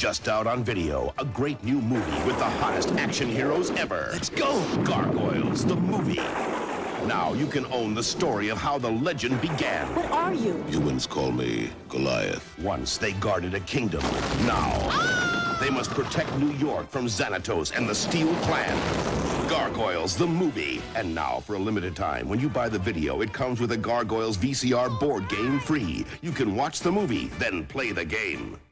Just out on video, a great new movie with the hottest action heroes ever. Let's go! Gargoyles, the movie. Now you can own the story of how the legend began. What are you? Humans call me Goliath. Once they guarded a kingdom. Now, they must protect New York from Xanatos and the Steel Clan. Gargoyles, the movie. And now, for a limited time, when you buy the video, it comes with a Gargoyles VCR board game free. You can watch the movie, then play the game.